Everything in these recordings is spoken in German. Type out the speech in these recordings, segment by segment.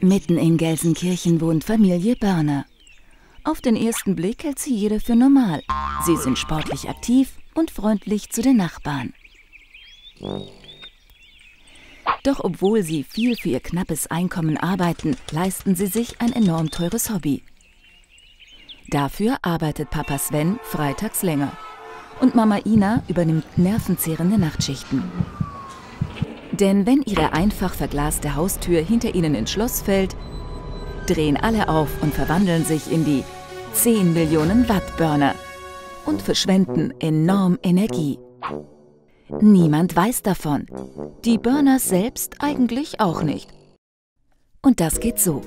Mitten in Gelsenkirchen wohnt Familie Börner. Auf den ersten Blick hält sie jeder für normal. Sie sind sportlich aktiv und freundlich zu den Nachbarn. Doch obwohl sie viel für ihr knappes Einkommen arbeiten, leisten sie sich ein enorm teures Hobby. Dafür arbeitet Papa Sven freitags länger und Mama Ina übernimmt nervenzehrende Nachtschichten. Denn wenn ihre einfach verglaste Haustür hinter ihnen ins Schloss fällt, drehen alle auf und verwandeln sich in die 10 Millionen Watt Börner und verschwenden enorm Energie. Niemand weiß davon. Die Burners selbst eigentlich auch nicht. Und das geht so.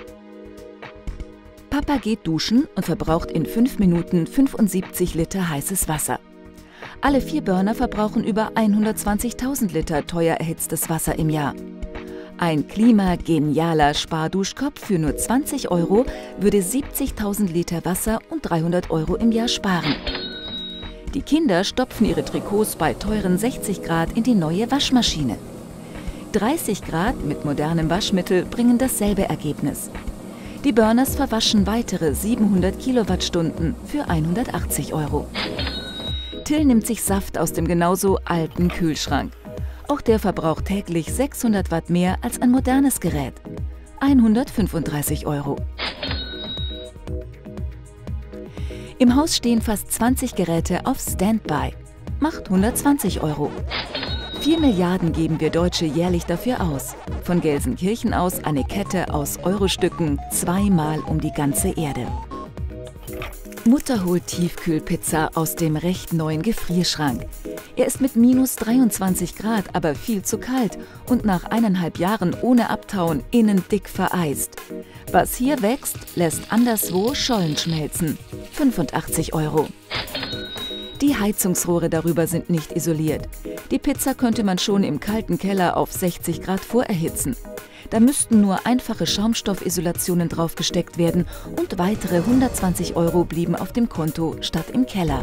Papa geht duschen und verbraucht in 5 Minuten 75 Liter heißes Wasser. Alle 4 Burner verbrauchen über 120.000 Liter teuer erhitztes Wasser im Jahr. Ein klimagenialer Sparduschkopf für nur 20 € würde 70.000 Liter Wasser und 300 € im Jahr sparen. Die Kinder stopfen ihre Trikots bei teuren 60 Grad in die neue Waschmaschine. 30 Grad mit modernem Waschmittel bringen dasselbe Ergebnis. Die Burners verwaschen weitere 700 Kilowattstunden für 180 €. Till nimmt sich Saft aus dem genauso alten Kühlschrank. Auch der verbraucht täglich 600 Watt mehr als ein modernes Gerät. 135 €. Im Haus stehen fast 20 Geräte auf Standby. Macht 120 €. 4 Milliarden geben wir Deutsche jährlich dafür aus. Von Gelsenkirchen aus eine Kette aus Eurostücken zweimal um die ganze Erde. Mutter holt Tiefkühlpizza aus dem recht neuen Gefrierschrank. Er ist mit minus 23 Grad aber viel zu kalt und nach 1,5 Jahren ohne Abtauen innen dick vereist. Was hier wächst, lässt anderswo Schollen schmelzen. 85 €. Die Heizungsrohre darüber sind nicht isoliert. Die Pizza könnte man schon im kalten Keller auf 60 Grad vorerhitzen. Da müssten nur einfache Schaumstoffisolationen draufgesteckt werden und weitere 120 € blieben auf dem Konto statt im Keller.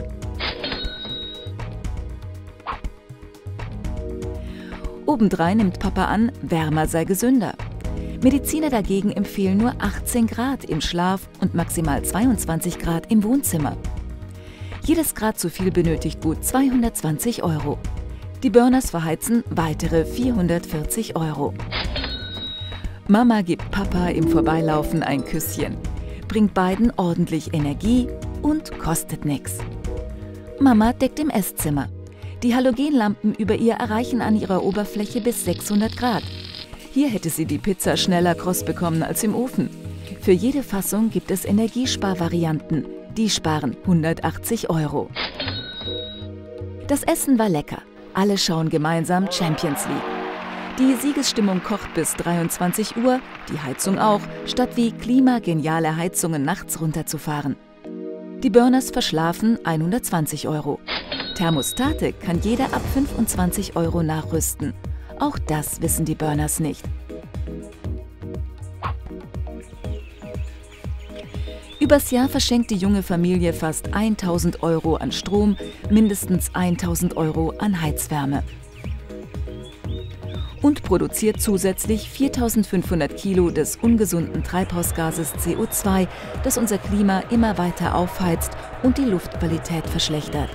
Obendrein nimmt Papa an, wärmer sei gesünder. Mediziner dagegen empfehlen nur 18 Grad im Schlaf und maximal 22 Grad im Wohnzimmer. Jedes Grad zu viel benötigt gut 220 €. Die Burners verheizen weitere 440 €. Mama gibt Papa im Vorbeilaufen ein Küsschen, bringt beiden ordentlich Energie und kostet nichts. Mama deckt im Esszimmer. Die Halogenlampen über ihr erreichen an ihrer Oberfläche bis 600 Grad. Hier hätte sie die Pizza schneller kross bekommen als im Ofen. Für jede Fassung gibt es Energiesparvarianten. Die sparen 180 €. Das Essen war lecker. Alle schauen gemeinsam Champions League. Die Siegesstimmung kocht bis 23 Uhr, die Heizung auch, statt wie klimageniale Heizungen nachts runterzufahren. Die Burners verschlafen 120 €. Thermostate kann jeder ab 25 € nachrüsten. Auch das wissen die Burners nicht. Übers Jahr verschenkt die junge Familie fast 1.000 € an Strom, mindestens 1.000 € an Heizwärme. Und produziert zusätzlich 4.500 Kilo des ungesunden Treibhausgases CO2, das unser Klima immer weiter aufheizt und die Luftqualität verschlechtert.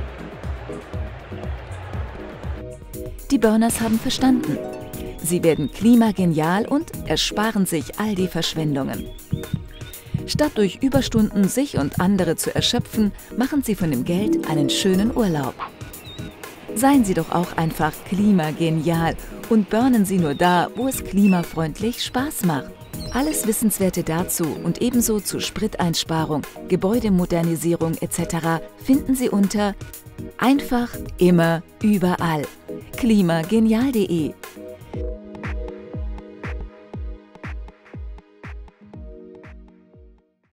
Die Burners haben verstanden. Sie werden klimagenial und ersparen sich all die Verschwendungen. Statt durch Überstunden sich und andere zu erschöpfen, machen sie von dem Geld einen schönen Urlaub. Seien Sie doch auch einfach klimagenial und burnen Sie nur da, wo es klimafreundlich Spaß macht. Alles Wissenswerte dazu und ebenso zu Spriteinsparung, Gebäudemodernisierung etc. finden Sie unter einfach, immer, überall. klimagenial.de